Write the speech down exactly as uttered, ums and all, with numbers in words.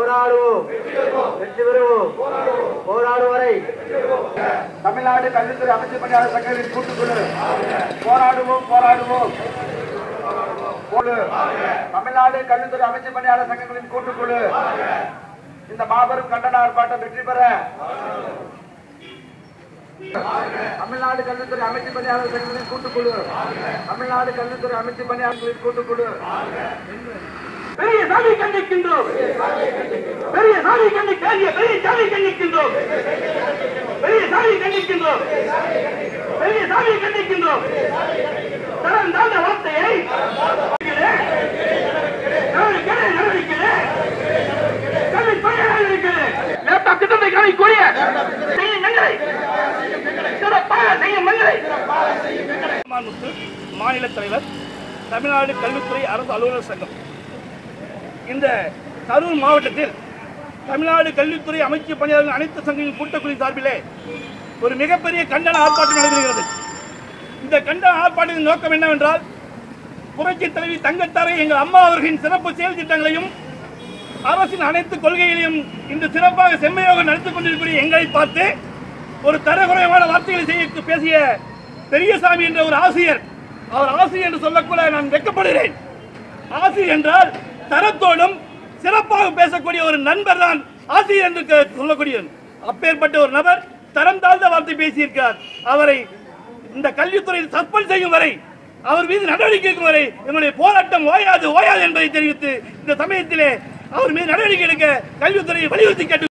போராடுவோம், வெற்றி பெறுவோம், போராடும் வரை தமிழ்நாடு கல்வித்துறை அமைச்சர் பணியாளர் சங்கங்களின் கூட்டுக்குழு போராடுவோம் போராடுவோம் தமிழ்நாடு கல்வித்துறை அமைச்சர் பணியாளர் சங்கங்களின் கூட்டுக்குழு இந்த மாபெரும் கண்டன ஆர்ப்பாட்டம் வெற்றி பெற தமிழ்நாடு கல்வித்துறை அமைச்சர் பணியாளர் சங்கங்களின் கூட்டுக்குழு தமிழ்நாடு கல்வித்துறை அமைச்சர் பணியாளர்களின் கூட்டுக்குழு பெரிய சாமி கண்டிக்கின்றோம், பெரிய சாமி கண்டிக்கின்ற பெரிய சாமி கண்டிக்கின்றோம், பெரிய சாமி கண்டிக்கின்றோம், பெரிய சாமி கண்டிக்கின்றோம். தரம் தாழ்ந்த வார்த்தையை திட்டத்தை காணக்கூடிய மாநில தலைவர் தமிழ்நாடு கல்வித்துறை அரசு அலுவலர் சங்கம். இந்த கரூர் மாவட்டத்தில் தமிழ்நாடு கல்வித்துறை அமைச்சர் பணியாளர்கள் அனைத்து சங்கங்களின் கூட்டக்குழு சார்பிலே ஒரு மிகப்பெரிய கண்டன ஆர்ப்பாட்டம் நடைபெறுகிறது. இந்த கண்டன ஆர்ப்பாட்டத்தின் நோக்கம் என்னவென்றால், புரட்சி தலைவி தங்கத்தாரை எங்கள் அம்மா அவர்களின் சிறப்பு செயல் திட்டங்களையும் அரசின் அனைத்து கொள்கைகளையும் இந்த சிறப்பாக செம்மையாக நடத்திக் கொண்டிருக்கிற எங்களை பார்த்து ஒரு தரக்குறைவான வார்த்தைகளை செய்ய பேசிய பெரியசாமி என்ற ஒரு ஆசிரியர், அவர் ஆசிரியர் என்று சொல்லக்கூட நான் வெட்கப்படுகிறேன். ஆசிரியர் என்றால் தரத்தோடும் சிறப்பாக பேசக்கூடிய ஒரு நண்பர் தான் ஆசிரியர் என்று சொல்லக்கூடிய அப்பேற்பட்ட ஒரு நபர் தரம் தாழ்ந்த வார்த்தை பேசியிருக்கிறார். அவரை இந்த கல்வித்துறையில் சஸ்பெண்ட் செய்யும் வரை, அவர் மீது நடவடிக்கை எடுக்கும் வரை என்னுடைய போராட்டம் ஓயாது ஓயாது என்பதை தெரிவித்து இந்த சமயத்திலே அவர் மீது நடவடிக்கை எடுக்க கல்வித்துறையை வலியுறுத்தி கேட்டு